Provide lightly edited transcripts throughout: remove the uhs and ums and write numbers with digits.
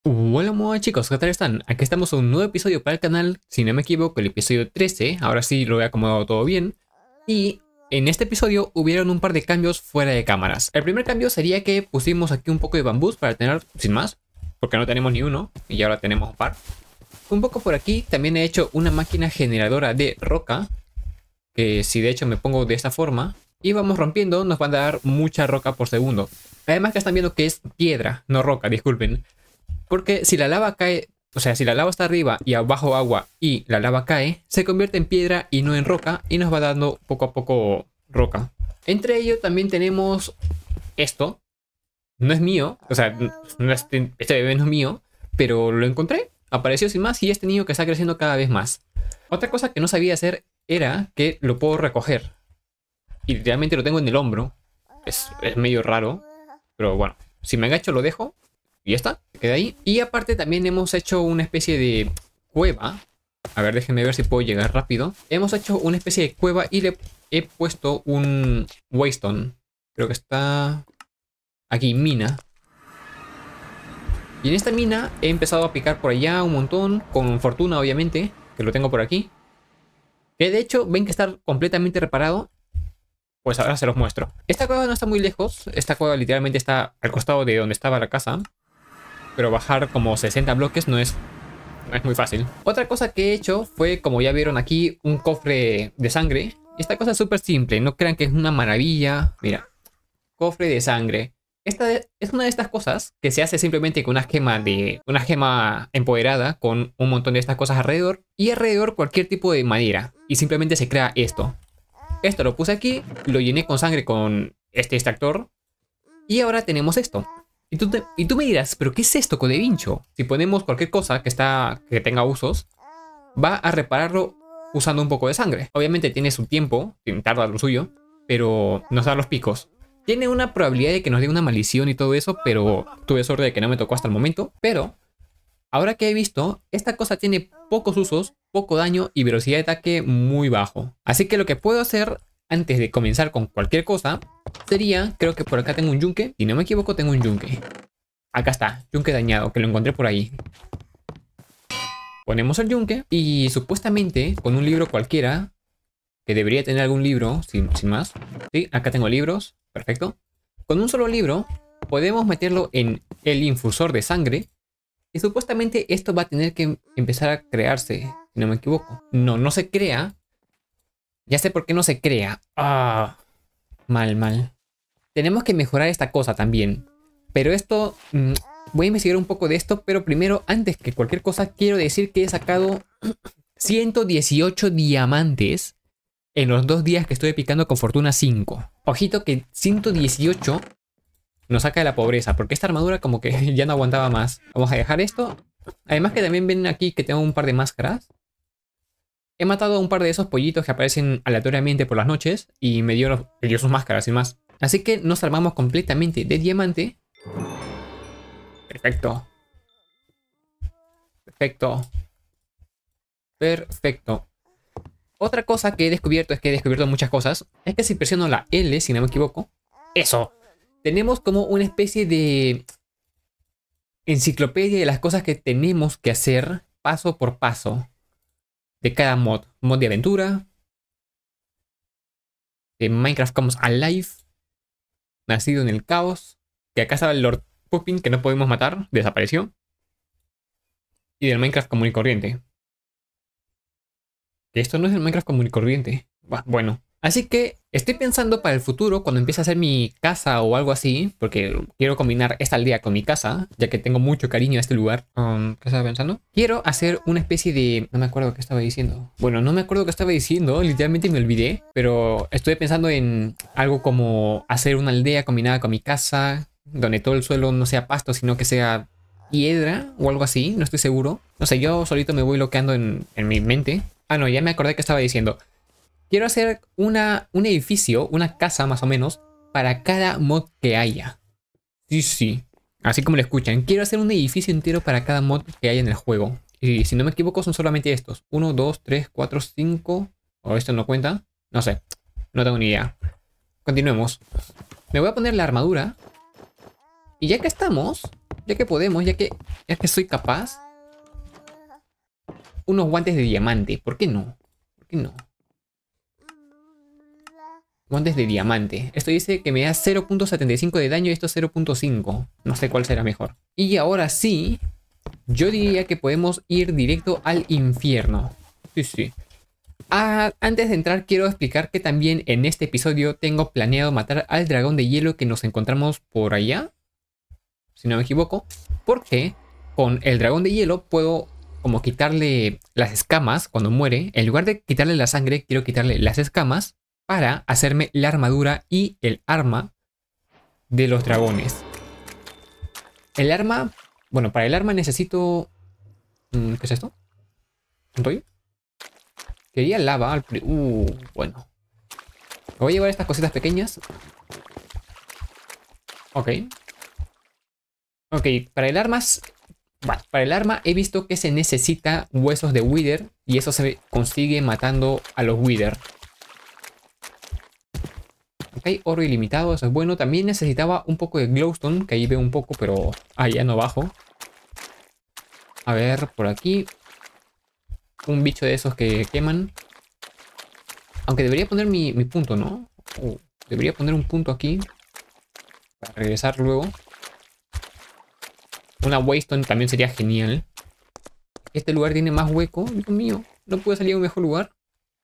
Hola moda chicos, ¿qué tal están? Aquí estamos en un nuevo episodio para el canal, si no me equivoco el episodio 13, ahora sí lo he acomodado todo bien. Y en este episodio hubieron un par de cambios fuera de cámaras. El primer cambio sería que pusimos aquí un poco de bambús para tener, sin más, porque no tenemos ni uno y ahora tenemos un par. Un poco por aquí también he hecho una máquina generadora de roca, que si de hecho me pongo de esta forma y vamos rompiendo nos van a dar mucha roca por segundo. Además que están viendo que es piedra, no roca, disculpen. Porque si la lava cae, o sea, si la lava está arriba y abajo agua y la lava cae, se convierte en piedra y no en roca y nos va dando poco a poco roca. Entre ello también tenemos esto. No es mío, o sea, este bebé no es mío, pero lo encontré, apareció sin más y este niño que está creciendo cada vez más. Otra cosa que no sabía hacer era que lo puedo recoger. Y literalmente lo tengo en el hombro. Es medio raro, pero bueno, si me agacho lo dejo. Y ya está, se queda ahí. Y aparte también hemos hecho una especie de cueva. A ver, déjenme ver si puedo llegar rápido. Hemos hecho una especie de cueva y le he puesto un waystone. Creo que está aquí, mina. Y en esta mina he empezado a picar por allá un montón. Con fortuna, obviamente, que lo tengo por aquí. Que de hecho, ven que está completamente reparado. Pues ahora se los muestro. Esta cueva no está muy lejos. Esta cueva literalmente está al costado de donde estaba la casa. Pero bajar como 60 bloques no es muy fácil. Otra cosa que he hecho fue, como ya vieron aquí, un cofre de sangre. Esta cosa es súper simple, no crean que es una maravilla. Mira, cofre de sangre. Esta es una de estas cosas que se hace simplemente con una gema empoderada con un montón de estas cosas alrededor y alrededor cualquier tipo de madera y simplemente se crea esto. Esto lo puse aquí, lo llené con sangre con este extractor y ahora tenemos esto. Y tú me dirás, ¿pero qué es esto, Codevincho? Si ponemos cualquier cosa que tenga usos, va a repararlo usando un poco de sangre. Obviamente tiene su tiempo, tarda lo suyo, pero nos da los picos. Tiene una probabilidad de que nos dé una maldición y todo eso, pero tuve suerte de que no me tocó hasta el momento. Pero, ahora que he visto, esta cosa tiene pocos usos, poco daño y velocidad de ataque muy bajo. Así que lo que puedo hacer antes de comenzar con cualquier cosa sería, creo que por acá tengo un yunque. Si no me equivoco, tengo un yunque. Acá está, yunque dañado, que lo encontré por ahí. Ponemos el yunque y supuestamente con un libro cualquiera, que debería tener algún libro, sin más. Sí, acá tengo libros, perfecto. Con un solo libro podemos meterlo en el infusor de sangre y supuestamente esto va a tener que empezar a crearse, si no me equivoco. No, no se crea. Ya sé por qué no se crea. Ah, mal. Tenemos que mejorar esta cosa también. Pero esto... voy a investigar un poco de esto, pero primero, antes que cualquier cosa, quiero decir que he sacado 118 diamantes en los 2 días que estoy picando con Fortuna 5. Ojito que 118 nos saca de la pobreza, porque esta armadura como que ya no aguantaba más. Vamos a dejar esto. Además que también ven aquí que tengo un par de máscaras. He matado a un par de esos pollitos que aparecen aleatoriamente por las noches y me dio sus máscaras y más. Así que nos armamos completamente de diamante. Perfecto. Perfecto. Otra cosa que he descubierto, es que he descubierto muchas cosas, es que si presiono la L, si no me equivoco, eso, tenemos como una especie de enciclopedia de las cosas que tenemos que hacer paso por paso de cada mod. Mod de aventura, de Minecraft Comes Alive, nacido en el caos, que acá estaba el Lord Puppin que no podemos matar, desapareció, y del Minecraft común y corriente. Que esto no es el Minecraft común y corriente. Bueno, así que estoy pensando para el futuro, cuando empiece a hacer mi casa o algo así, porque quiero combinar esta aldea con mi casa, ya que tengo mucho cariño a este lugar. ¿Qué estaba pensando? Quiero hacer una especie de... No me acuerdo qué estaba diciendo. Bueno, no me acuerdo qué estaba diciendo, literalmente me olvidé, pero estoy pensando en algo como hacer una aldea combinada con mi casa, donde todo el suelo no sea pasto, sino que sea piedra o algo así, no estoy seguro. No sé, yo solito me voy bloqueando en mi mente. Ah, no, ya me acordé que estaba diciendo. Quiero hacer un edificio, una casa más o menos, para cada mod que haya. Sí. Así como lo escuchan. Quiero hacer un edificio entero para cada mod que haya en el juego. Y si no me equivoco son solamente estos. 1, 2, 3, 4, 5. ¿O esto no cuenta? No sé. No tengo ni idea. Continuemos. Me voy a poner la armadura. Y ya que estamos, Ya que podemos, ya que soy capaz. Unos guantes de diamante. ¿Por qué no? ¿Por qué no? Guantes de diamante. Esto dice que me da 0.75 de daño y esto 0.5. No sé cuál será mejor. Y ahora sí, yo diría que podemos ir directo al infierno. Sí, sí. Antes de entrar quiero explicar que también en este episodio tengo planeado matar al dragón de hielo que nos encontramos por allá. Si no me equivoco. Porque con el dragón de hielo puedo como quitarle las escamas cuando muere. En lugar de quitarle la sangre, quiero quitarle las escamas para hacerme la armadura y el arma de los dragones. El arma... Bueno, para el arma necesito... ¿Qué es esto? ¿Un rollo? Quería lava. Bueno. Voy a llevar estas cositas pequeñas. Ok. Ok, para el arma... Bueno, para el arma he visto que se necesita huesos de Wither. Y eso se consigue matando a los Wither. Ok, oro ilimitado, eso es bueno. También necesitaba un poco de glowstone, que ahí veo un poco, pero ya no bajo. A ver, por aquí. Un bicho de esos que queman. Aunque debería poner mi punto, ¿no? Debería poner un punto aquí. Para regresar luego. Una waystone también sería genial. Este lugar tiene más hueco. Dios mío, ¿no puede salir a un mejor lugar?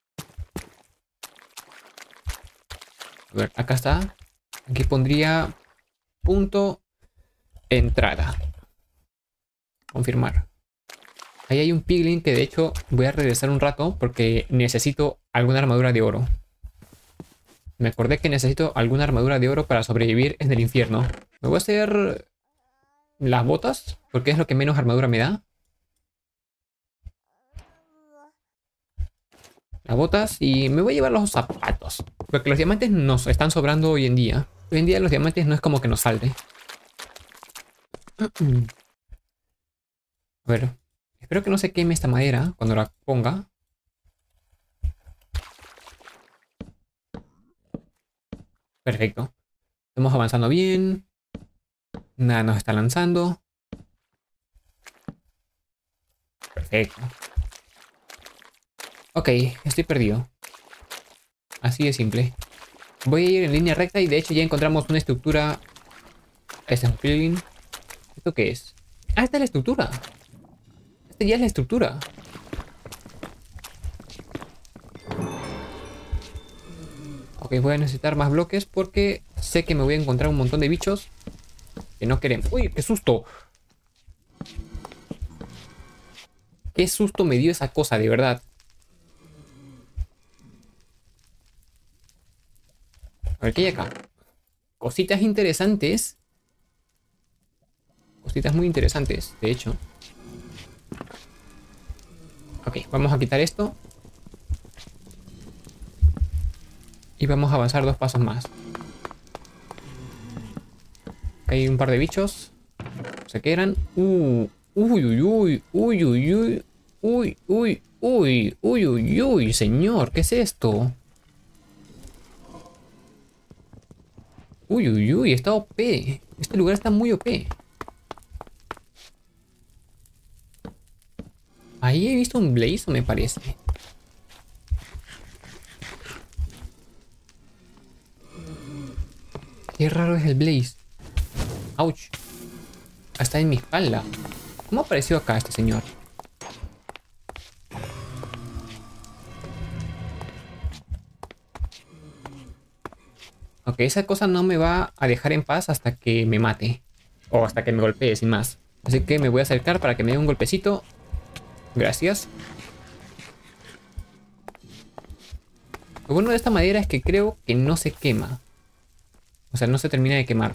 A ver, acá está. Aquí pondría punto entrada. Confirmar. Ahí hay un piglin que de hecho voy a regresar un rato porque necesito alguna armadura de oro. Me acordé que necesito alguna armadura de oro para sobrevivir en el infierno. Me voy a hacer las botas porque es lo que menos armadura me da. Las botas y me voy a llevar los zapatos. Porque los diamantes nos están sobrando hoy en día. Hoy en día los diamantes no es como que nos falte. A ver. Espero que no se queme esta madera cuando la ponga. Perfecto. Estamos avanzando bien. Nada nos está lanzando. Perfecto. Ok, estoy perdido. Así de simple. Voy a ir en línea recta y de hecho ya encontramos una estructura. Este es un piglin. ¿Esto qué es? Ah, esta es la estructura. Esta ya es la estructura. Ok, voy a necesitar más bloques porque sé que me voy a encontrar un montón de bichos que no queremos. ¡Uy, qué susto! ¡Qué susto me dio esa cosa, de verdad! A ver, ¿qué hay acá? Cositas interesantes. Cositas muy interesantes, de hecho. Ok, vamos a quitar esto. Y vamos a avanzar 2 pasos más. Hay un par de bichos. No sé qué eran. Uy, uy, uy, uy, uy, uy. Uy, uy, uy, uy, uy, uy, señor, ¿qué es esto? Uy, uy, uy, está OP. Este lugar está muy OP. Ahí he visto un blaze, me parece. Qué raro es el blaze. Ouch. Está en mi espalda. ¿Cómo apareció acá este señor? Ok, esa cosa no me va a dejar en paz hasta que me mate. O hasta que me golpee, sin más. Así que me voy a acercar para que me dé un golpecito. Gracias. Lo bueno de esta madera es que creo que no se quema. O sea, no se termina de quemar.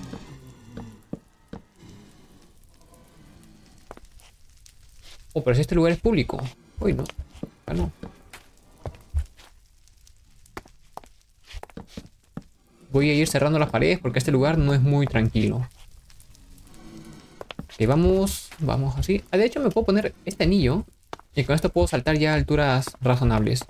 Oh, pero si este lugar es público. Uy, no. Ah, no. Voy a ir cerrando las paredes porque este lugar no es muy tranquilo. Ok, vamos. Vamos así. Ah, de hecho me puedo poner este anillo. Y con esto puedo saltar ya a alturas razonables.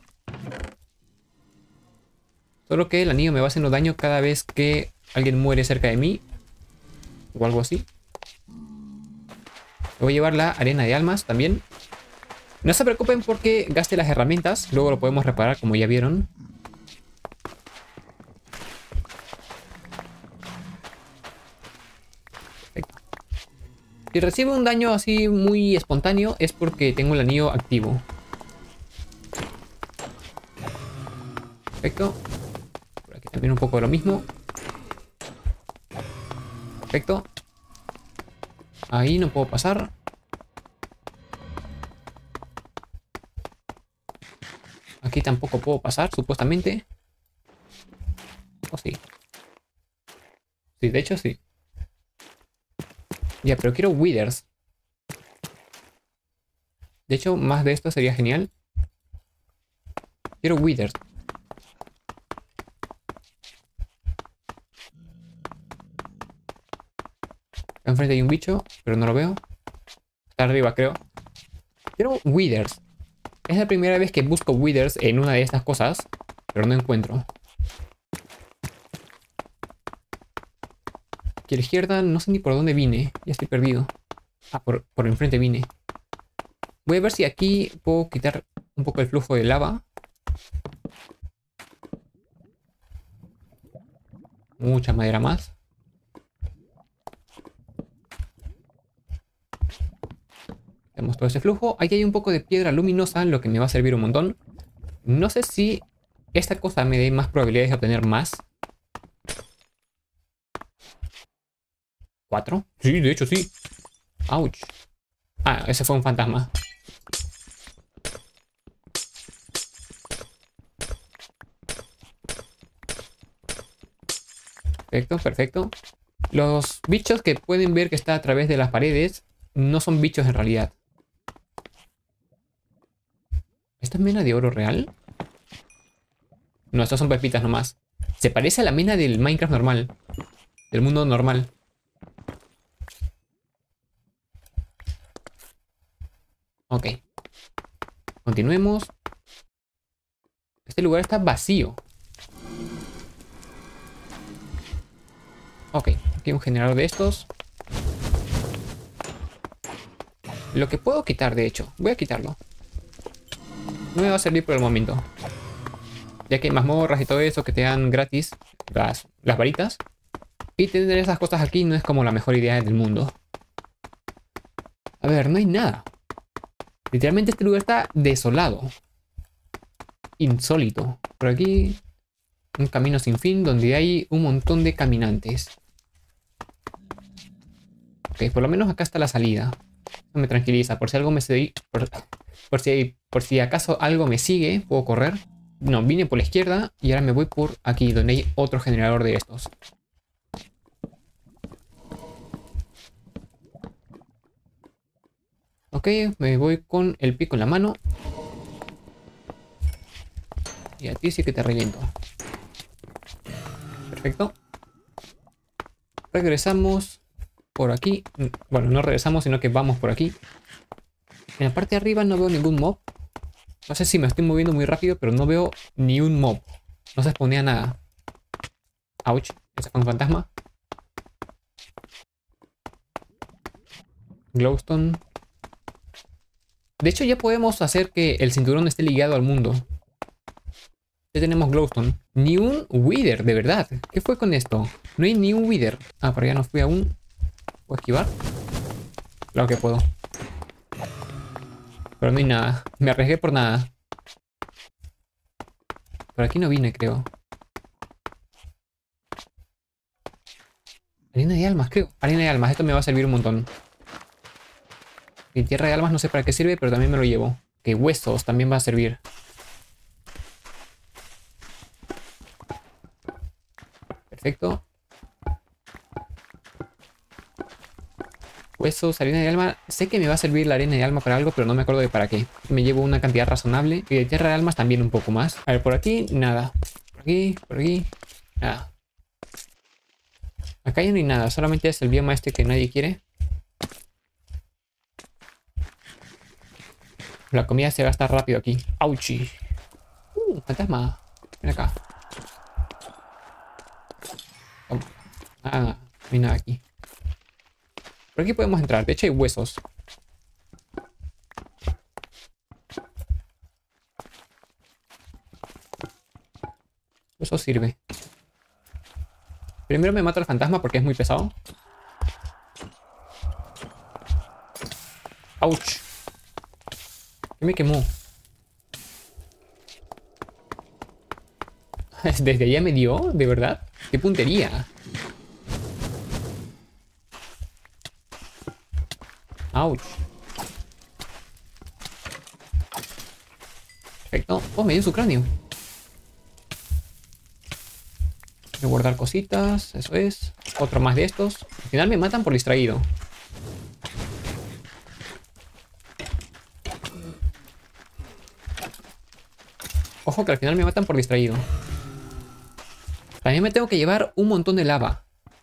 Solo que el anillo me va haciendo daño cada vez que alguien muere cerca de mí. O algo así. Voy a llevar la arena de almas también. No se preocupen porque gaste las herramientas. Luego lo podemos reparar como ya vieron. Perfecto. Si recibe un daño así muy espontáneo es porque tengo el anillo activo. Perfecto. Por aquí también un poco de lo mismo. Perfecto. Ahí no puedo pasar. Aquí tampoco puedo pasar, supuestamente. ¿O sí? Sí, de hecho sí. Ya, pero quiero withers. De hecho, más de esto sería genial. Quiero withers. Enfrente hay un bicho, pero no lo veo. Está arriba, creo. Quiero withers. Es la primera vez que busco withers en una de estas cosas, pero no encuentro. Aquí a la izquierda, no sé ni por dónde vine. Ya estoy perdido. Ah, por enfrente vine. Voy a ver si aquí puedo quitar un poco el flujo de lava. Mucha madera más. Tenemos todo ese flujo. Aquí hay un poco de piedra luminosa, lo que me va a servir un montón. No sé si esta cosa me dé más probabilidades de obtener más. ¿4? Sí, de hecho sí. Ouch. Ah, ese fue un fantasma. Perfecto, perfecto. Los bichos que pueden ver que está a través de las paredes no son bichos en realidad. ¿Esta es mena de oro real? No, estas son pepitas nomás. Se parece a la mena del Minecraft normal. Del mundo normal. Ok. Continuemos. Este lugar está vacío. Ok, aquí hay un generador de estos. Lo que puedo quitar, de hecho. Voy a quitarlo. No me va a servir por el momento. Ya que hay mazmorras y todo eso que te dan gratis las varitas. Y tener esas cosas aquí no es como la mejor idea del mundo. A ver, no hay nada. Literalmente este lugar está desolado. Insólito. Por aquí un camino sin fin donde hay un montón de caminantes. Ok, por lo menos acá está la salida. Eso me tranquiliza. Por si algo me seguí. Por si acaso algo me sigue, puedo correr. No, vine por la izquierda y ahora me voy por aquí, donde hay otro generador de estos. Ok, me voy con el pico en la mano. Y a ti sí que te reviento. Perfecto. Regresamos por aquí. Bueno, no regresamos, sino que vamos por aquí. En la parte de arriba no veo ningún mob. No sé si me estoy moviendo muy rápido, pero no veo ni un mob. No se exponía nada. Ouch, ese fue un fantasma. Glowstone. De hecho, ya podemos hacer que el cinturón esté ligado al mundo. Ya tenemos glowstone. Ni un wither, de verdad. ¿Qué fue con esto? No hay ni un wither. Ah, por allá no fui aún. ¿Puedo esquivar? Claro que puedo. Pero no hay nada. Me arriesgué por nada. Por aquí no vine, creo. Arena de almas, creo. Arena de almas. Esto me va a servir un montón. Y tierra de almas no sé para qué sirve, pero también me lo llevo. Que huesos también va a servir. Perfecto. Huesos, arena de alma. Sé que me va a servir la arena de alma para algo, pero no me acuerdo de para qué. Me llevo una cantidad razonable. Y de tierra de almas también un poco más. A ver, por aquí, nada. Por aquí, nada. Acá ya no hay nada. Solamente es el bioma este que nadie quiere. La comida se gasta rápido aquí. ¡Auchi! Fantasma. Ven acá. Toma. Ah, no hay nada aquí. Por aquí podemos entrar. De hecho hay huesos. Eso sirve. Primero me mata el fantasma porque es muy pesado. ¡Auch! ¿Qué me quemó? ¿Desde allá me dio? ¿De verdad? ¡Qué puntería! ¡Auch! Perfecto. Oh, me dio su cráneo. Voy a guardar cositas. Eso es. Otro más de estos. Al final me matan por distraído. Ojo que al final me matan por distraído. También me tengo que llevar un montón de lava.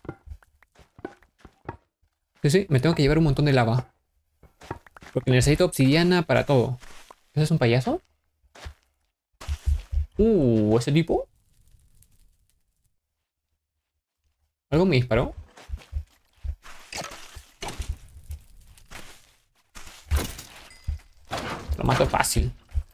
Sí, me tengo que llevar un montón de lava. Porque necesito obsidiana para todo. ¿Ese es un payaso? ¿Ese tipo? ¿Algo me disparó? Lo mato fácil.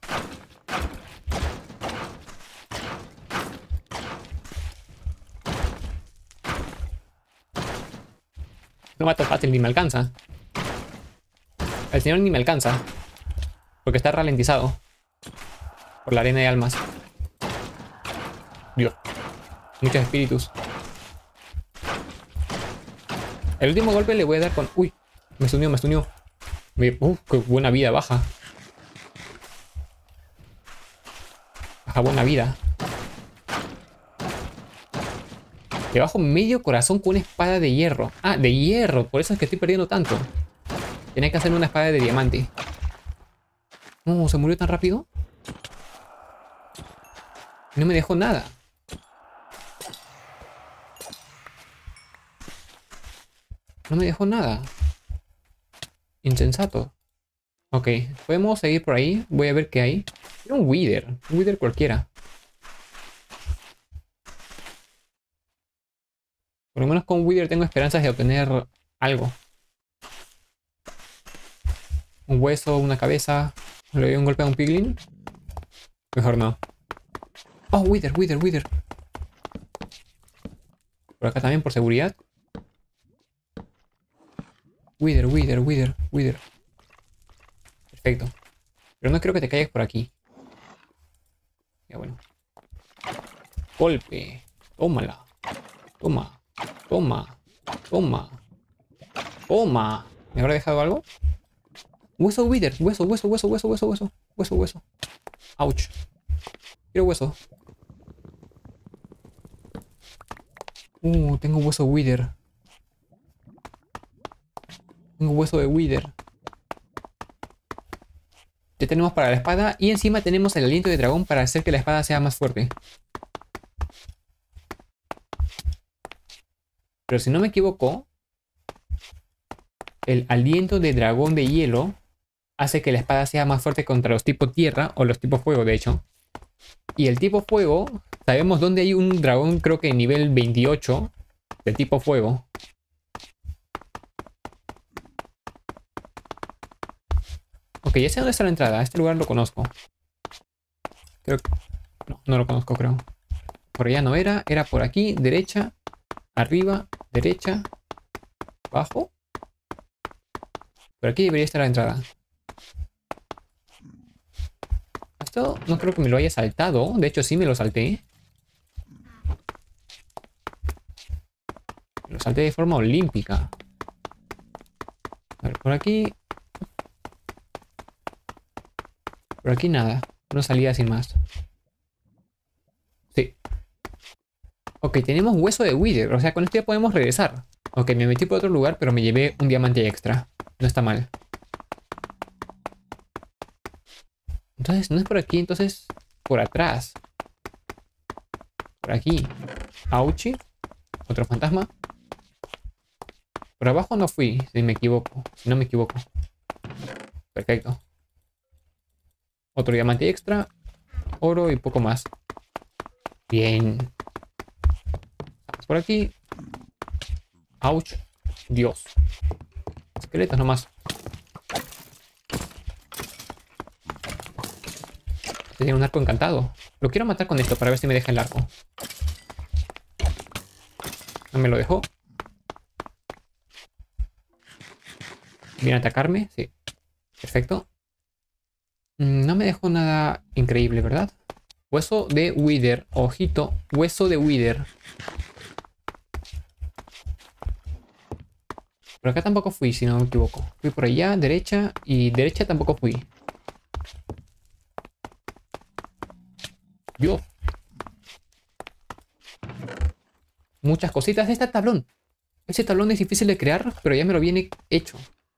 Lo mato fácil, ni me alcanza. El señor ni me alcanza. Porque está ralentizado. Por la arena de almas. Dios. Muchos espíritus. El último golpe le voy a dar con... Uy. Me stunió, me stunió. Qué buena vida baja. Baja buena vida. Le bajo medio corazón con una espada de hierro. Ah, de hierro. Por eso es que estoy perdiendo tanto. Tenía que hacerme una espada de diamante. No, se murió tan rápido. No me dejó nada. No me dejó nada. Insensato. Ok, podemos seguir por ahí. Voy a ver qué hay. Era un Wither. Un Wither cualquiera. Por lo menos con Wither tengo esperanzas de obtener algo. Un hueso, una cabeza. ¿Le doy un golpe a un piglin? Mejor no. Oh, Wither, Wither, Wither. Por acá también por seguridad. Wither, Wither, Wither, Wither. Perfecto. Pero no creo que te caigas por aquí. Ya bueno. Golpe. Tómala. Toma. Toma. Toma. Toma. ¿Me habrá dejado algo? Hueso Wither. Hueso, hueso, hueso, hueso, hueso, hueso. Hueso, hueso. Ouch. Quiero hueso. Tengo hueso Wither. Tengo hueso de Wither. Ya tenemos para la espada. Y encima tenemos el aliento de dragón para hacer que la espada sea más fuerte. Pero si no me equivoco, el aliento de dragón de hielo hace que la espada sea más fuerte contra los tipos tierra o los tipos fuego, de hecho. Y el tipo fuego, sabemos dónde hay un dragón, creo que en nivel 28 de tipo fuego. Ok, ya sé dónde está la entrada. Este lugar lo conozco. Creo que... No, no lo conozco, creo. Por allá no era. Era por aquí, derecha, arriba, derecha, abajo. Por aquí debería estar la entrada. Esto no creo que me lo haya saltado. De hecho, sí me lo salté. Lo salté de forma olímpica. A ver, por aquí... Por aquí nada. Una salida sin más. Sí. Ok, tenemos hueso de Wither. O sea, con esto ya podemos regresar. Ok, me metí por otro lugar, pero me llevé un diamante extra. No está mal. Entonces, no es por aquí, entonces... Por atrás. Por aquí. Auchi. Otro fantasma. Por abajo no fui, si me equivoco. Si no me equivoco. Perfecto. Otro diamante extra. Oro y poco más. Bien. Por aquí. Ouch. Dios. Esqueletos nomás. Tiene un arco encantado. Lo quiero matar con esto para ver si me deja el arco. No me lo dejó. ¿Viene a atacarme? Sí. Perfecto. No me dejó nada increíble, ¿verdad? Hueso de Wither. Ojito. Hueso de Wither. Por acá tampoco fui, si no me equivoco. Fui por allá, derecha. Y derecha tampoco fui. Dios. Muchas cositas de este tablón. Ese tablón es difícil de crear, pero ya me lo viene hecho.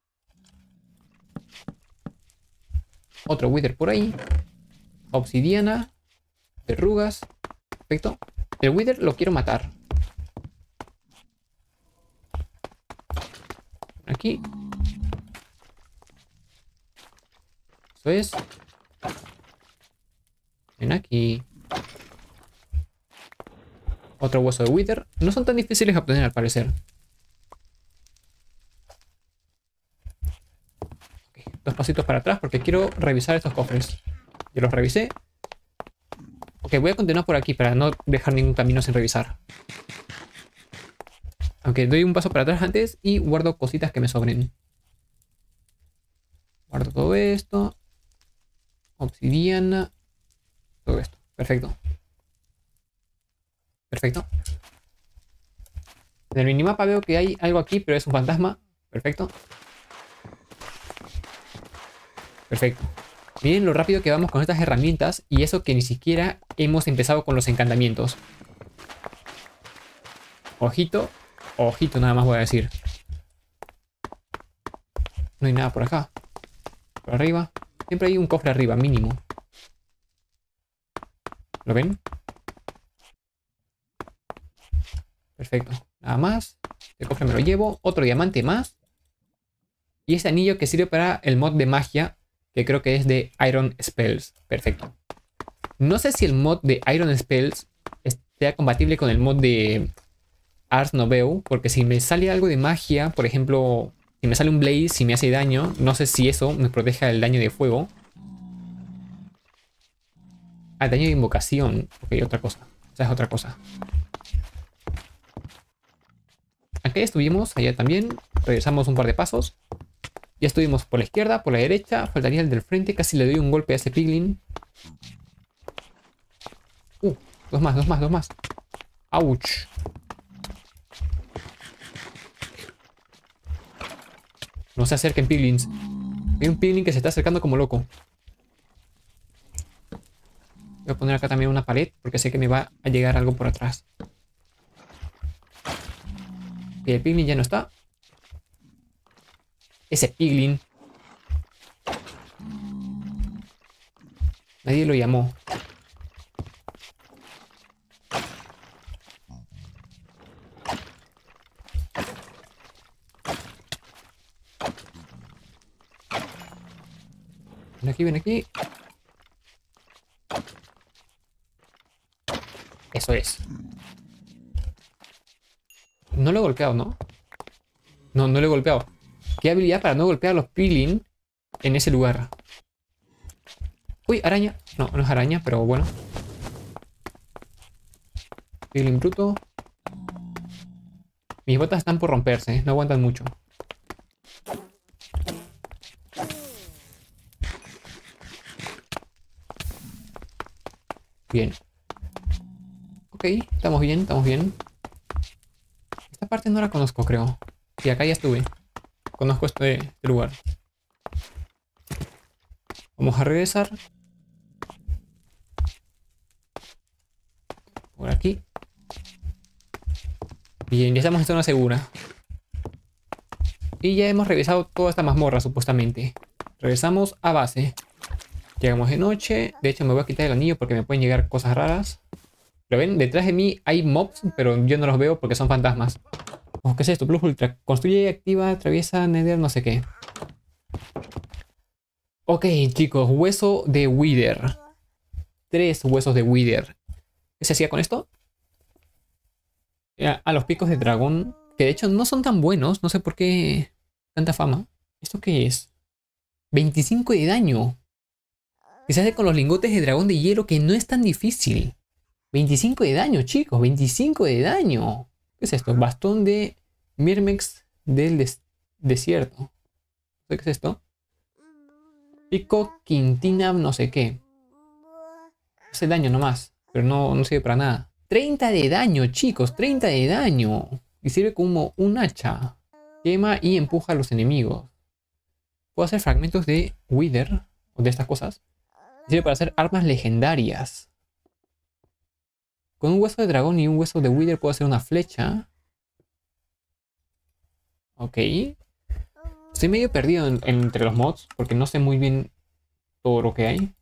Otro Wither por ahí. Obsidiana. Verrugas. Perfecto. El Wither lo quiero matar. Aquí. Eso es. Ven aquí. Otro hueso de Wither. No son tan difíciles de obtener al parecer. Okay, 2 pasitos para atrás porque quiero revisar estos cofres. Ya los revisé. Ok, voy a continuar por aquí para no dejar ningún camino sin revisar. Aunque doy un paso para atrás antes y guardo cositas que me sobren. Guardo todo esto. Obsidiana. Todo esto. Perfecto. Perfecto. En el minimapa veo que hay algo aquí, pero es un fantasma. Perfecto. Perfecto. Miren lo rápido que vamos con estas herramientas y eso que ni siquiera hemos empezado con los encantamientos. Ojito. Ojito nada más voy a decir. No hay nada por acá. Por arriba. Siempre hay un cofre arriba, mínimo. ¿Lo ven? Perfecto. Nada más. El cofre me lo llevo. Otro diamante más. Y este anillo que sirve para el mod de magia. Que creo que es de Iron Spells. Perfecto. No sé si el mod de Iron Spells sea compatible con el mod de Ars Noveau. Porque si me sale algo de magia, por ejemplo, si me sale un Blaze, si me hace daño, no sé si eso me proteja del daño de fuego. Ah, daño de invocación. Ok, otra cosa. Esa es otra cosa. Acá ya estuvimos, allá también. Regresamos un par de pasos. Ya estuvimos por la izquierda, por la derecha. Faltaría el del frente. Casi le doy un golpe a ese piglin. Dos más, dos más, dos más. Ouch. No se acerquen piglins. Hay un piglin que se está acercando como loco. Voy a poner acá también una pared porque sé que me va a llegar algo por atrás. Y el piglin ya no está. Ese piglin. Nadie lo llamó. Ven aquí, ven aquí. Eso es. No lo he golpeado, ¿no? No, no lo he golpeado. ¿Qué habilidad para no golpear a los piglin en ese lugar? Uy, araña. No, no es araña, pero bueno. Piglin bruto. Mis botas están por romperse, no aguantan mucho. Bien. Ok, estamos bien, estamos bien. Esta parte no la conozco, creo. Sí, acá ya estuve. Conozco este lugar. Vamos a regresar. Por aquí. Bien, ya estamos en zona segura. Y ya hemos revisado toda esta mazmorra, supuestamente. Regresamos a base. Llegamos de noche. De hecho, me voy a quitar el anillo porque me pueden llegar cosas raras. ¿Lo ven? Detrás de mí hay mobs, pero yo no los veo porque son fantasmas. ¿Qué es esto? Plus Ultra. Construye y activa, atraviesa, Nether, no sé qué. Ok, chicos. Hueso de Wither. 3 huesos de Wither. ¿Qué se hacía con esto? A los picos de dragón. Que de hecho no son tan buenos. No sé por qué tanta fama. ¿Esto qué es? 25 de daño. Que se hace con los lingotes de dragón de hielo, que no es tan difícil. 25 de daño, chicos. 25 de daño. ¿Qué es esto? Bastón de Mirmex del desierto. No sé qué es esto. Pico Quintina no sé qué. Hace daño nomás. Pero no sirve para nada. 30 de daño, chicos. 30 de daño. Y sirve como un hacha. Quema y empuja a los enemigos. Puedo hacer fragmentos de Wither. O de estas cosas. Sirve para hacer armas legendarias. Con un hueso de dragón y un hueso de Wither puedo hacer una flecha. Ok. Estoy medio perdido entre los mods. Porque no sé muy bien todo lo que hay.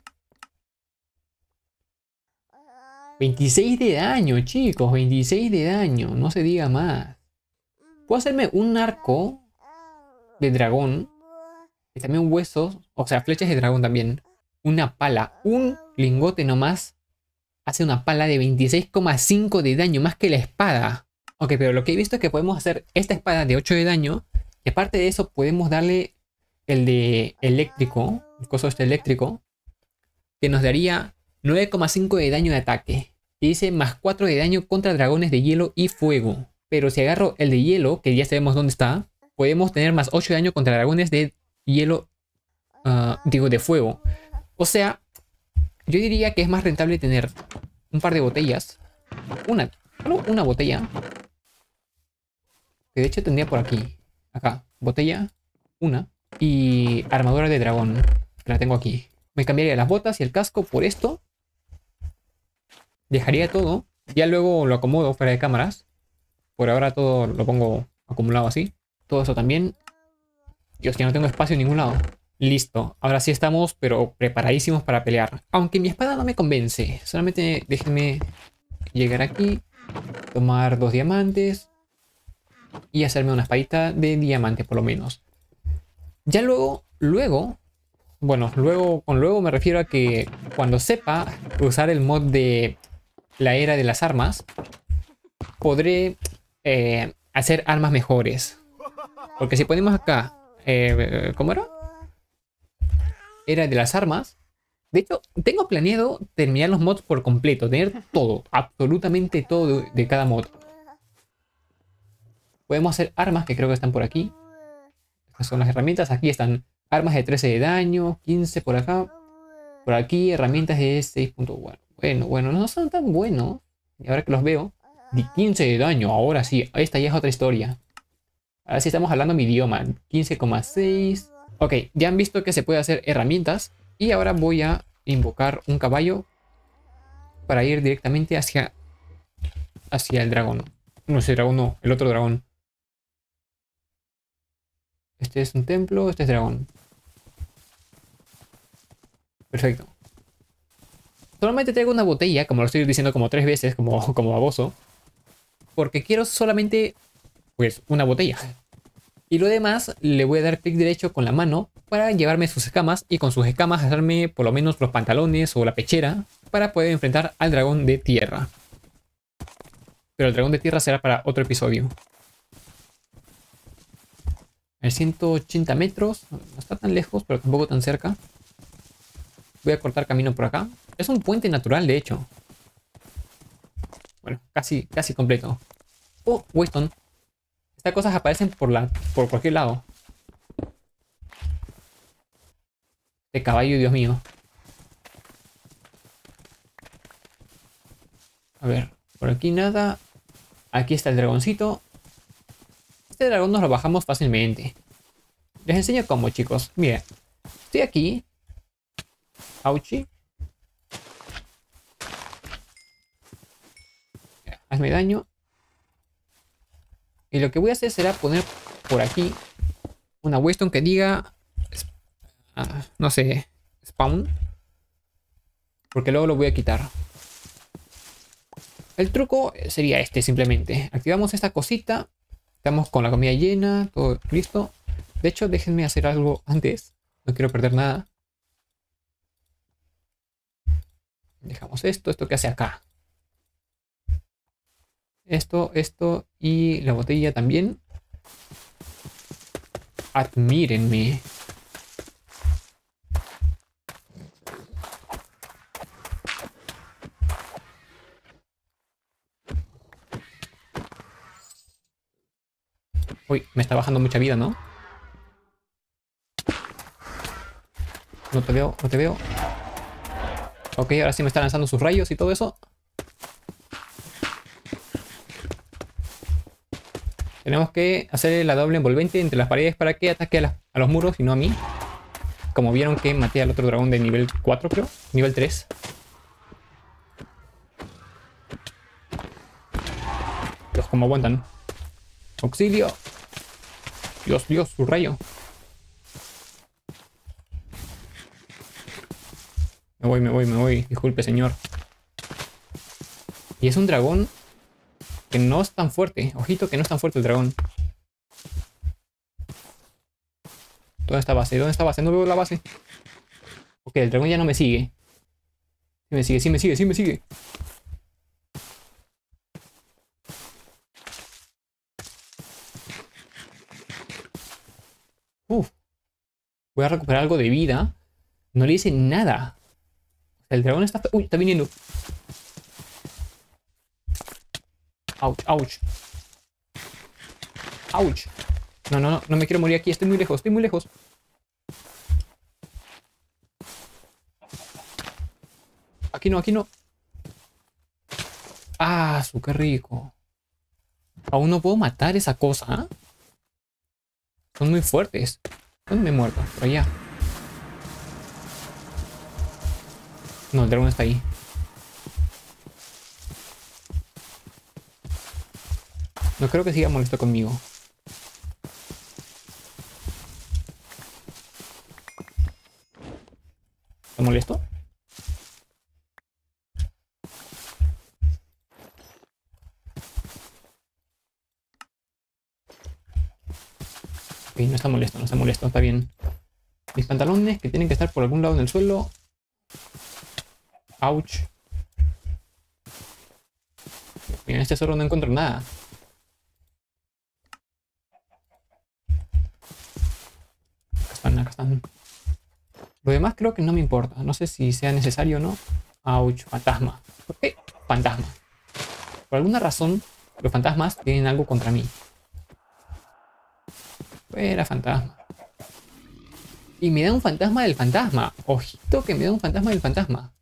26 de daño, chicos. 26 de daño. No se diga más. Puedo hacerme un arco de dragón. Y también huesos. O sea, flechas de dragón también. Una pala. Un lingote nomás. Hace una pala de 26,5 de daño. Más que la espada. Ok, pero lo que he visto es que podemos hacer esta espada de 8 de daño. Y aparte de eso podemos darle el de eléctrico. El coso este eléctrico. Que nos daría 9,5 de daño de ataque. Y dice más 4 de daño contra dragones de hielo y fuego. Pero si agarro el de hielo, que ya sabemos dónde está, podemos tener más 8 de daño contra dragones de hielo. Digo, de fuego. O sea, yo diría que es más rentable tener un par de botellas. Una botella. Que de hecho tendría por aquí. Acá. Botella. Una. Y armadura de dragón. Que la tengo aquí. Me cambiaría las botas y el casco por esto. Dejaría todo. Ya luego lo acomodo fuera de cámaras. Por ahora todo lo pongo acumulado así. Todo eso también. Dios, ya no tengo espacio en ningún lado. Listo. Ahora sí estamos, pero preparadísimos para pelear. Aunque mi espada no me convence. Solamente déjenme llegar aquí. Tomar 2 diamantes. Y hacerme una espadita de diamante por lo menos. Ya luego... Bueno, con luego me refiero a que cuando sepa usar el mod de la era de las armas, podré hacer armas mejores. Porque si ponemos acá, ¿cómo era? Era de las armas. De hecho, tengo planeado terminar los mods por completo, tener todo, absolutamente todo de cada mod. Podemos hacer armas que creo que están por aquí. Estas son las herramientas, aquí están. Armas de 13 de daño, 15 por acá. Por aquí, herramientas de 6. Bueno, no son tan buenos. Y ahora que los veo, de 15 de daño. Ahora sí, esta ya es otra historia. Ahora sí estamos hablando mi idioma. 15,6. Ok, ya han visto que se puede hacer herramientas. Y ahora voy a invocar un caballo para ir directamente hacia el dragón. No, ese dragón no, el otro dragón. Este es un templo, este es dragón. Perfecto. Solamente traigo una botella, como lo estoy diciendo como 3 veces, como baboso. Porque quiero solamente, pues, una botella. Y lo demás le voy a dar clic derecho con la mano para llevarme sus escamas. Y con sus escamas hacerme por lo menos los pantalones o la pechera para poder enfrentar al dragón de tierra. Pero el dragón de tierra será para otro episodio. A 180 metros. No está tan lejos, pero tampoco tan cerca. Voy a cortar camino por acá. Es un puente natural, de hecho. Bueno, casi completo. Oh, Weston. Estas cosas aparecen por cualquier lado. Este caballo, Dios mío. A ver, por aquí nada. Aquí está el dragoncito. Este dragón nos lo bajamos fácilmente. Les enseño cómo, chicos. Miren, estoy aquí. Auchi. Hazme daño. Y lo que voy a hacer será poner por aquí una Weston que diga... no sé, spawn. Porque luego lo voy a quitar. El truco sería este simplemente. Activamos esta cosita. Estamos con la comida llena. Todo listo. De hecho, déjenme hacer algo antes. No quiero perder nada. Dejamos esto que hace acá. Esto y la botella también. Admírenme. Uy, me está bajando mucha vida, ¿no? No te veo, no te veo. Ok, ahora sí me está lanzando sus rayos y todo eso. Tenemos que hacer la doble envolvente entre las paredes para que ataque a los muros y no a mí. Como vieron que maté al otro dragón de nivel 4, creo. Nivel 3. Dios, cómo aguantan. ¡Auxilio! Dios, Dios, su rayo. Me voy. Disculpe, señor. Y es un dragón que no es tan fuerte. Ojito que no es tan fuerte el dragón. ¿Dónde está base? ¿Dónde está base? No veo la base. Ok, el dragón ya no me sigue. Sí me sigue. Uf. Voy a recuperar algo de vida. No le hice nada. El dragón está... Uy, está viniendo. Ouch, ouch. Ouch. No me quiero morir aquí. Estoy muy lejos. Aquí no. Ah, qué rico. Aún no puedo matar esa cosa. ¿Eh? Son muy fuertes. ¿Dónde me he muerto? Por allá. No, el dragón está ahí. No creo que siga molesto conmigo. ¿Está molesto? Ok, no está molesto, está bien. Mis pantalones que tienen que estar por algún lado en el suelo. Ouch. En este zorro no encuentro nada. Acá están. Lo demás creo que no me importa. No sé si sea necesario o no. Ouch, fantasma. ¿Por qué? Fantasma. Por alguna razón, los fantasmas tienen algo contra mí. Fuera fantasma. Y me da un fantasma del fantasma. Ojito que me da un fantasma del fantasma.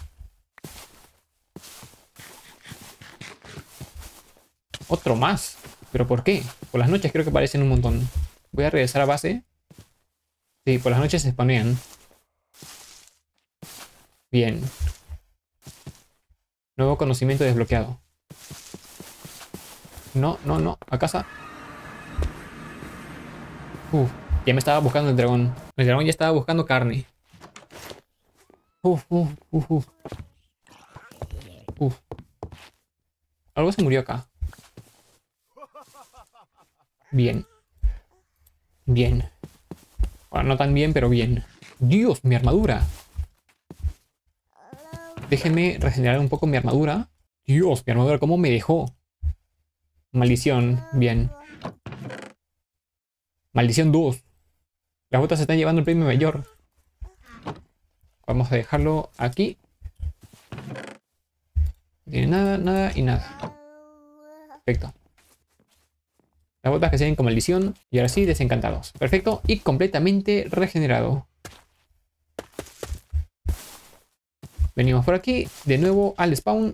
Otro más. ¿Pero por qué? Por las noches creo que aparecen un montón. Voy a regresar a base. Sí, por las noches se spamean. Bien. Nuevo conocimiento desbloqueado. No. A casa. Ya me estaba buscando el dragón. El dragón ya estaba buscando carne. Algo se murió acá. Bien. Bueno, no tan bien, pero bien. Dios, mi armadura. Déjenme regenerar un poco mi armadura. Dios, mi armadura, ¿cómo me dejó? Maldición, bien. Maldición 2. Las botas se están llevando el premio mayor. Vamos a dejarlo aquí. No tiene nada y nada. Perfecto. Las botas que se ven con maldición. Y ahora sí, desencantados. Perfecto. Y completamente regenerado. Venimos por aquí. De nuevo al spawn.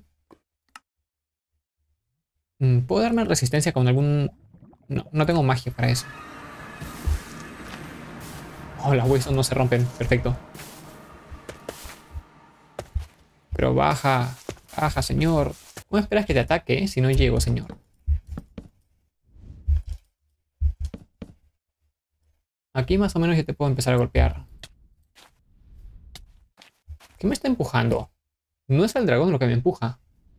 ¿Puedo darme resistencia con algún...? No tengo magia para eso. Oh, las huesos no se rompen. Perfecto. Pero baja, señor. ¿Cómo esperas que te ataque si no llego, señor? Aquí más o menos ya te puedo empezar a golpear. ¿Qué me está empujando? No es el dragón lo que me empuja.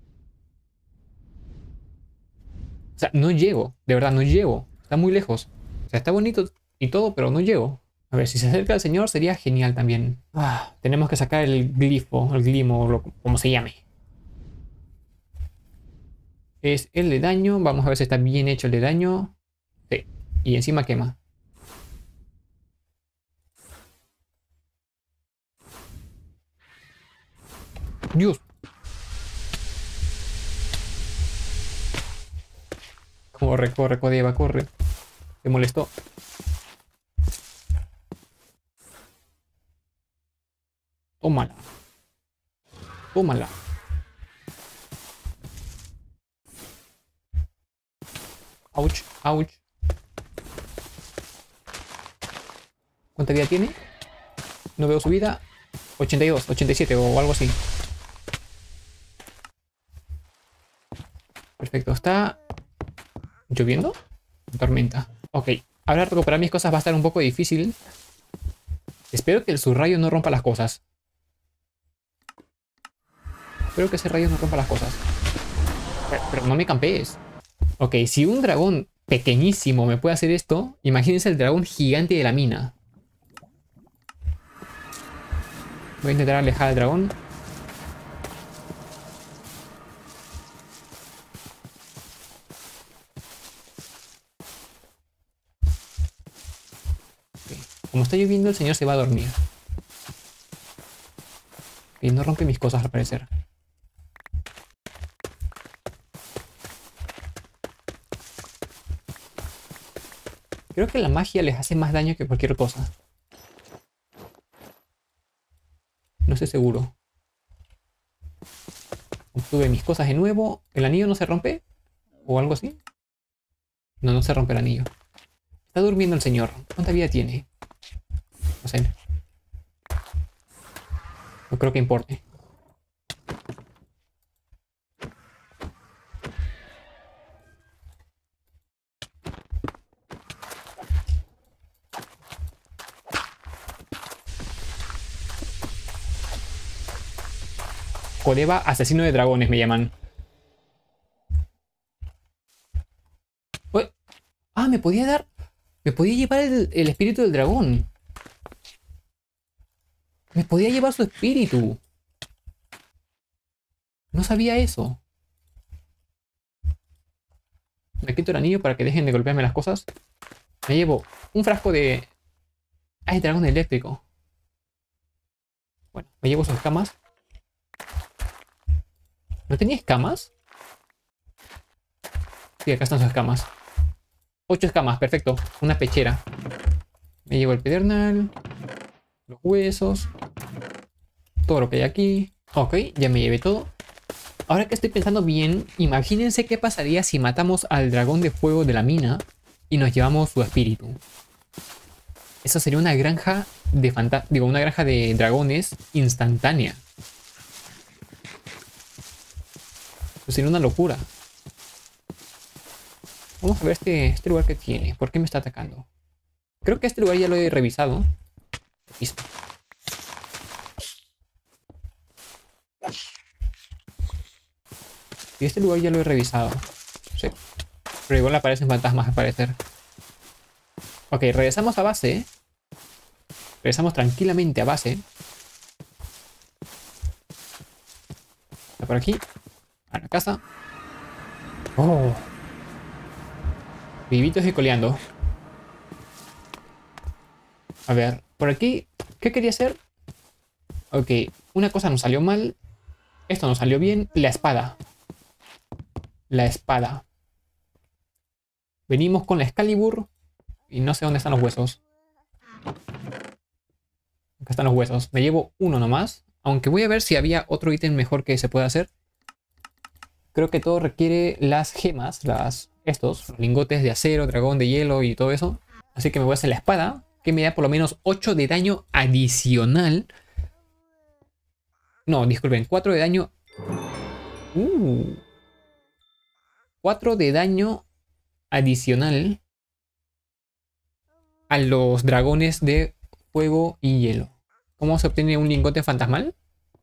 O sea, no llego. De verdad, no llego. Está muy lejos. O sea, está bonito y todo, pero no llego. A ver, si se acerca el señor sería genial también. Tenemos que sacar el glifo, el glimo, como se llame. Es el de daño. Vamos a ver si está bien hecho el de daño. Sí. Y encima quema. Dios. Corre, Codieva, corre. ¿Te molestó? Tómala. Tómala. Ouch, ouch. ¿Cuánta vida tiene? No veo su vida. 82, 87 o algo así. Perfecto. ¿Está lloviendo? Tormenta. Ok. Ahora recuperar mis cosas va a estar un poco difícil. Espero que el subrayo no rompa las cosas. Espero que ese rayo no rompa las cosas. Pero no me campees. Ok, si un dragón pequeñísimo me puede hacer esto, imagínense el dragón gigante de la mina. Voy a intentar alejar al dragón. Okay. Como está lloviendo, el señor se va a dormir. Y no rompe mis cosas al parecer. Creo que la magia les hace más daño que cualquier cosa. No estoy seguro. Obtuve mis cosas de nuevo. ¿El anillo no se rompe? ¿O algo así? No, no se rompe el anillo. Está durmiendo el señor. ¿Cuánta vida tiene? No sé. No creo que importe. Kodeva, asesino de dragones me llaman. Ué. Ah, me podía dar... Me podía llevar el espíritu del dragón. Me podía llevar su espíritu. No sabía eso. Me quito el anillo para que dejen de golpearme las cosas. Me llevo un frasco de... Ah, es dragón eléctrico. Bueno, me llevo sus escamas. ¿No tenía escamas? Sí, acá están sus escamas. 8 escamas, perfecto. Una pechera. Me llevo el pedernal. Los huesos. Todo lo que hay aquí. Ok, ya me llevé todo. Ahora que estoy pensando bien, imagínense qué pasaría si matamos al dragón de fuego de la mina y nos llevamos su espíritu. Eso sería una granja de una granja de dragones instantánea. Eso sería una locura. Vamos a ver este lugar que tiene. ¿Por qué me está atacando? Creo que este lugar ya lo he revisado. Listo. Y este lugar ya lo he revisado. Sí. Pero igual aparecen fantasmas al parecer. Ok, regresamos a base. Regresamos tranquilamente a base. Está por aquí. A la casa. Oh. Vivitos y coleando. A ver, por aquí. ¿Qué quería hacer? Ok, una cosa nos salió mal. Esto nos salió bien. La espada. La espada. Venimos con la Excalibur. Y no sé dónde están los huesos. Acá están los huesos. Me llevo uno nomás. Aunque voy a ver si había otro ítem mejor que se pueda hacer. Creo que todo requiere las gemas. Estos lingotes de acero, dragón de hielo y todo eso. Así que me voy a hacer la espada. Que me da por lo menos 8 de daño adicional. No, disculpen. 4 de daño. 4 de daño adicional a los dragones de fuego y hielo. ¿Cómo se obtiene un lingote fantasmal?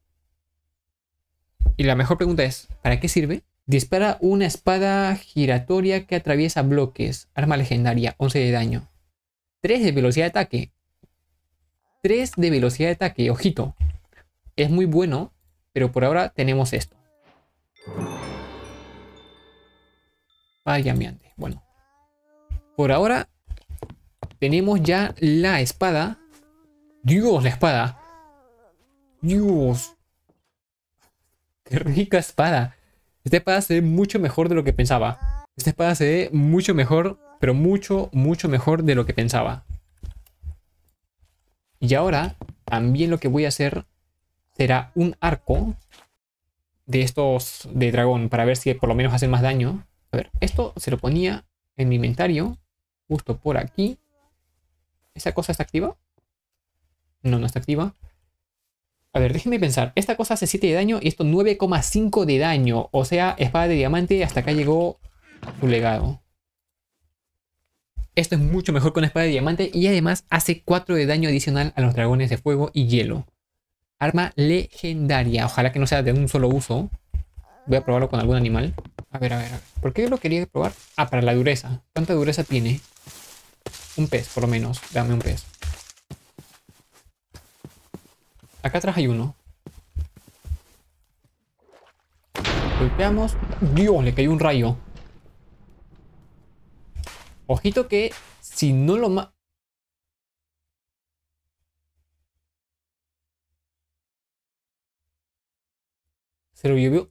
Y la mejor pregunta es, ¿para qué sirve? Dispara una espada giratoria que atraviesa bloques. Arma legendaria, 11 de daño. 3 de velocidad de ataque. 3 de velocidad de ataque, ojito. Es muy bueno, pero por ahora tenemos esto. Llameante. Bueno. Por ahora tenemos ya la espada. Dios, la espada. Dios. Qué rica espada. Esta espada se ve mucho mejor de lo que pensaba. Esta espada se ve mucho mejor pero mucho, mucho mejor de lo que pensaba. Y ahora también lo que voy a hacer será un arco de estos de dragón para ver si por lo menos hacen más daño. A ver, esto se lo ponía en mi inventario, justo por aquí. ¿Esa cosa está activa? No, no está activa. A ver, déjenme pensar. Esta cosa hace 7 de daño y esto 9,5 de daño. O sea, espada de diamante, hasta acá llegó su legado. Esto es mucho mejor con espada de diamante y además hace 4 de daño adicional a los dragones de fuego y hielo. Arma legendaria. Ojalá que no sea de un solo uso. Voy a probarlo con algún animal. A ver, a ver, a ver. ¿Por qué lo quería probar? Ah, para la dureza. ¿Cuánta dureza tiene? Un pez, por lo menos. Dame un pez. Acá atrás hay uno. Golpeamos. Dios, le cayó un rayo. Ojito que si no lo se lo llevó.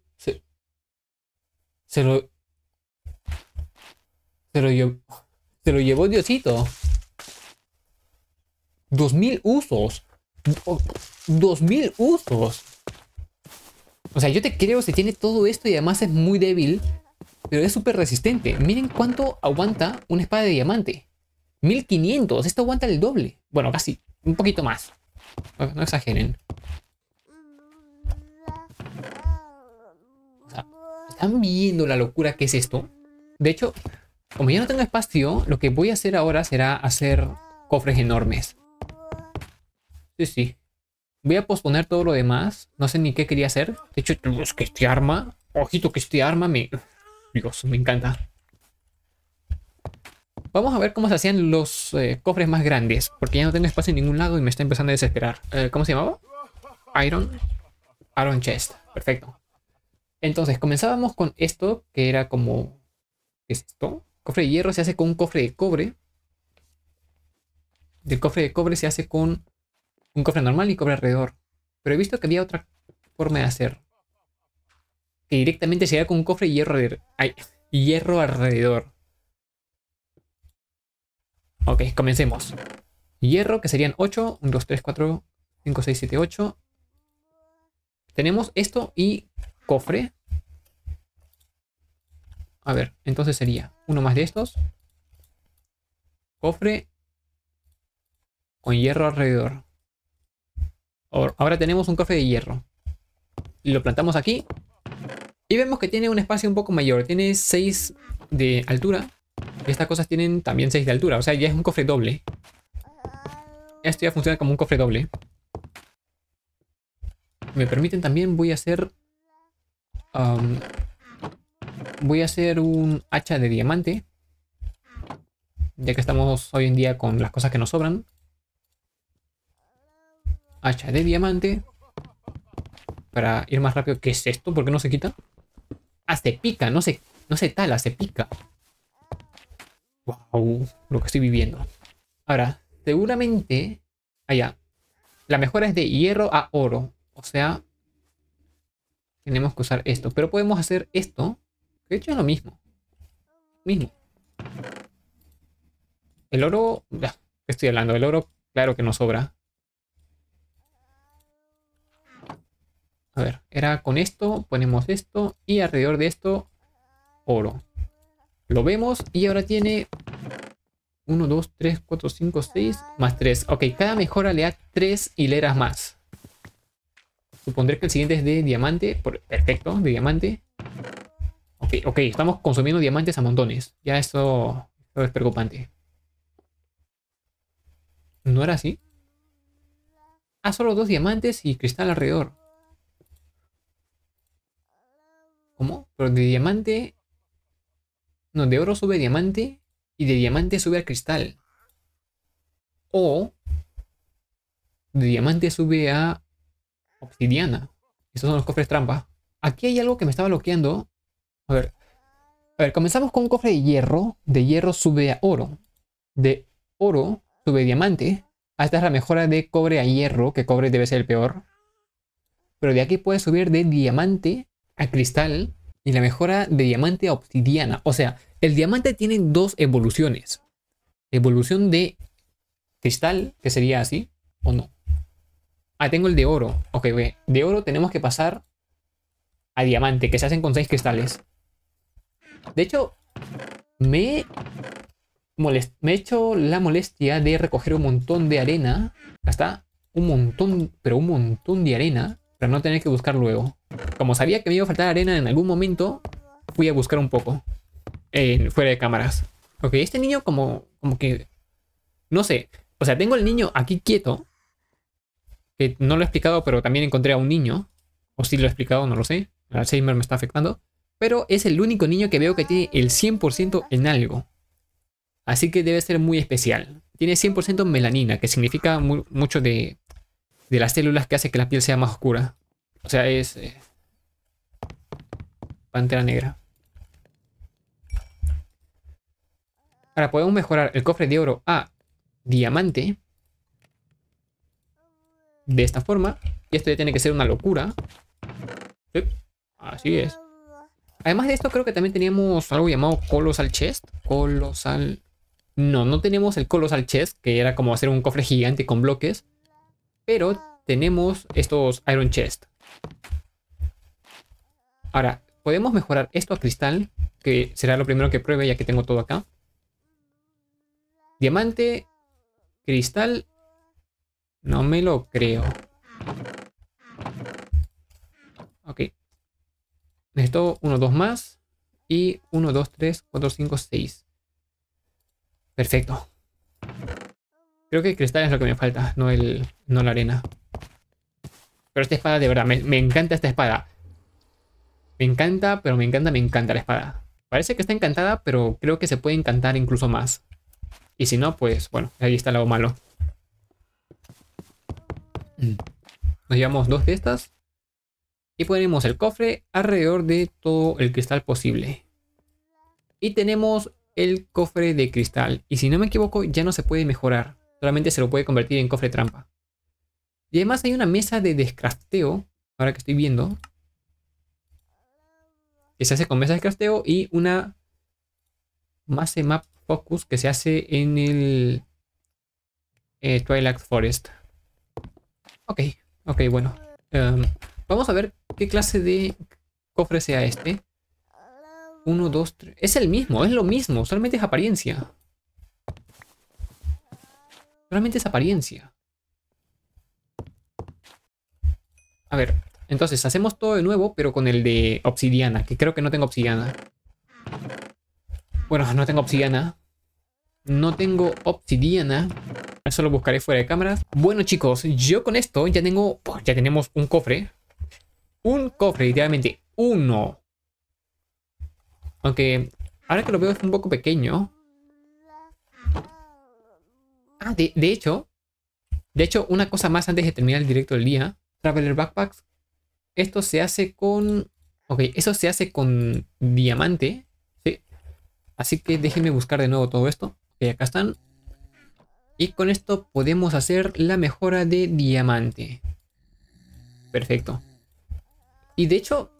Se lo. Se lo llevó. Se lo llevó Diosito. 2000 usos. 2000 usos. O sea, yo te creo si tiene todo esto y además es muy débil. Pero es súper resistente. Miren cuánto aguanta una espada de diamante. 1500. Esto aguanta el doble. Bueno, casi. Un poquito más. No exageren. O sea, ¿están viendo la locura que es esto? De hecho, como ya no tengo espacio, lo que voy a hacer ahora será hacer cofres enormes. Sí, sí. Voy a posponer todo lo demás. No sé ni qué quería hacer. De hecho, es que este arma... Ojito que este arma me... Dios, me encanta. Vamos a ver cómo se hacían los cofres más grandes. Porque ya no tengo espacio en ningún lado y me está empezando a desesperar. ¿Cómo se llamaba? Iron Chest. Perfecto. Entonces, comenzábamos con esto, que era como... ¿Qué es esto? Cofre de hierro se hace con un cofre de cobre. Del cofre de cobre se hace con un cofre normal y cobre alrededor. Pero he visto que había otra forma de hacer. Que directamente se haga con un cofre de hierro, hierro alrededor. Ok, comencemos. Hierro, que serían 8. 1, 2, 3, 4, 5, 6, 7, 8. Tenemos esto y cofre. A ver, entonces sería uno más de estos. Cofre con hierro alrededor. Ahora tenemos un cofre de hierro. Lo plantamos aquí. Y vemos que tiene un espacio un poco mayor. Tiene 6 de altura. Y estas cosas tienen también 6 de altura. O sea, ya es un cofre doble. Esto ya funciona como un cofre doble. Me permiten también, voy a hacer... voy a hacer un hacha de diamante. Ya que estamos hoy en día con las cosas que nos sobran. Hacha de diamante. Para ir más rápido. ¿Qué es esto? ¿Por qué no se quita? Ah, se pica. No se tala, se pica. Wow, lo que estoy viviendo. Ahora, seguramente... Allá. La mejora es de hierro a oro. O sea... Tenemos que usar esto. Pero podemos hacer esto. De hecho es lo mismo. El oro... ¿Qué estoy hablando? El oro, claro que nos sobra. A ver, era con esto, ponemos esto y alrededor de esto, oro. Lo vemos y ahora tiene 1, 2, 3, 4, 5, 6, más 3. Ok, cada mejora le da 3 hileras más. Supondré que el siguiente es de diamante. Perfecto, de diamante. Ok, estamos consumiendo diamantes a montones. Ya eso es preocupante. ¿No era así? Ah, solo 2 diamantes y cristal alrededor. ¿Cómo? Pero de diamante... No, de oro sube a diamante y de diamante sube a cristal. O de diamante sube a obsidiana. Estos son los cofres trampa. Aquí hay algo que me estaba bloqueando. A ver, comenzamos con un cofre de hierro. De hierro sube a oro. De oro sube a diamante. Esta es la mejora de cobre a hierro, que cobre debe ser el peor. Pero de aquí puede subir de diamante a cristal y la mejora de diamante a obsidiana. O sea, El diamante tiene dos evoluciones. Evolución de cristal, que sería así, o no. Ah, tengo el de oro. Ok, ve. De oro tenemos que pasar a diamante, que se hacen con 6 cristales. De hecho, me he hecho la molestia de recoger un montón de arena. Acá está. Un montón, pero un montón de arena. Para no tener que buscar luego. Como sabía que me iba a faltar arena en algún momento, fui a buscar un poco. Fuera de cámaras. Ok, este niño como que... No sé. O sea, tengo el niño aquí quieto. Que no lo he explicado, pero también encontré a un niño. O si lo he explicado, no lo sé. El Alzheimer me está afectando. Pero es el único niño que veo que tiene el 100% en algo. Así que debe ser muy especial. Tiene 100% melanina, que significa mucho de las células que hace que la piel sea más oscura. O sea, es... Pantera negra. Ahora podemos mejorar el cofre de oro a diamante. De esta forma. Y esto ya tiene que ser una locura. Sí, así es. Además de esto, creo que también teníamos algo llamado Colossal Chest. Colossal... No tenemos el Colossal Chest, que era como hacer un cofre gigante con bloques. Pero tenemos estos Iron Chest. Ahora, podemos mejorar esto a cristal, que será lo primero que pruebe ya que tengo todo acá. Diamante, cristal... No me lo creo. Ok. Necesito 1, 2 más. Y 1, 2, 3, 4, 5, 6. Perfecto. Creo que el cristal es lo que me falta, no la arena. Pero esta espada de verdad, me encanta esta espada. Me encanta, pero me encanta la espada. Parece que está encantada, pero creo que se puede encantar incluso más. Y si no, pues bueno, ahí está el lado malo. Nos llevamos 2 de estas. Y ponemos el cofre alrededor de todo el cristal posible. Y tenemos el cofre de cristal. Y si no me equivoco, ya no se puede mejorar. Solamente se lo puede convertir en cofre trampa. Y además hay una mesa de descrafteo. Ahora que estoy viendo. Que se hace con mesa de descrafteo. Y una Maze Map Focus que se hace en el Twilight Forest. Ok, bueno. Vamos a ver qué clase de cofre sea este. 1, 2, 3. Es el mismo, es lo mismo. Solamente es apariencia. Solamente es apariencia. A ver, entonces hacemos todo de nuevo, pero con el de obsidiana, que creo que no tengo obsidiana. Bueno, no tengo obsidiana. No tengo obsidiana. Eso lo buscaré fuera de cámaras. Bueno, chicos, yo con esto ya tengo... Ya tenemos un cofre. Un cofre, literalmente. Uno. Aunque ahora que lo veo es un poco pequeño. Ah, de hecho, una cosa más antes de terminar el directo del día. Traveler Backpacks. Esto se hace con... Ok, eso se hace con diamante. Sí. Así que déjenme buscar de nuevo todo esto. Ok, acá están. Y con esto podemos hacer la mejora de diamante. Perfecto. Y de hecho,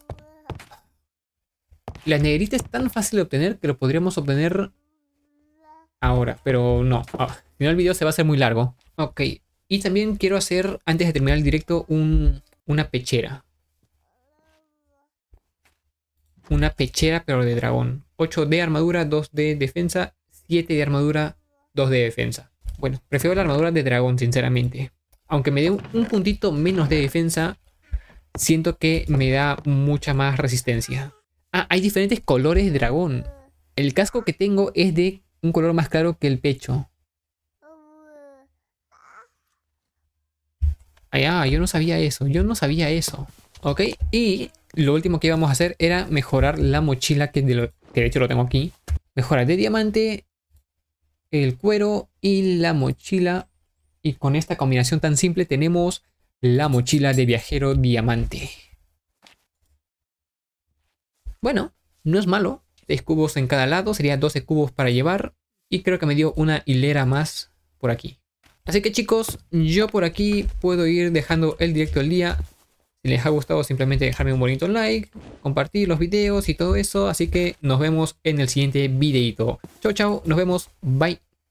la negrita es tan fácil de obtener que lo podríamos obtener ahora. Pero no. Si no, el video se va a hacer muy largo. Ok. Y también quiero hacer, antes de terminar el directo, una pechera. Una pechera, pero de dragón. 8 de armadura, 2 de defensa, 7 de armadura, 2 de defensa. Bueno, prefiero la armadura de dragón, sinceramente. Aunque me dé un puntito menos de defensa, siento que me da mucha más resistencia. Ah, hay diferentes colores de dragón. El casco que tengo es de un color más claro que el pecho. Ah, yo no sabía eso. Ok, y lo último que íbamos a hacer era mejorar la mochila, que de hecho lo tengo aquí. Mejorar de diamante, el cuero y la mochila. Y con esta combinación tan simple tenemos la mochila de viajero diamante. Bueno, no es malo. 6 cubos en cada lado, sería 12 cubos para llevar. Y creo que me dio una hilera más por aquí. Así que chicos, yo por aquí puedo ir dejando el directo del día. Si les ha gustado, simplemente dejarme un bonito like, compartir los videos y todo eso. Así que nos vemos en el siguiente videito. Chau, chau, nos vemos, bye.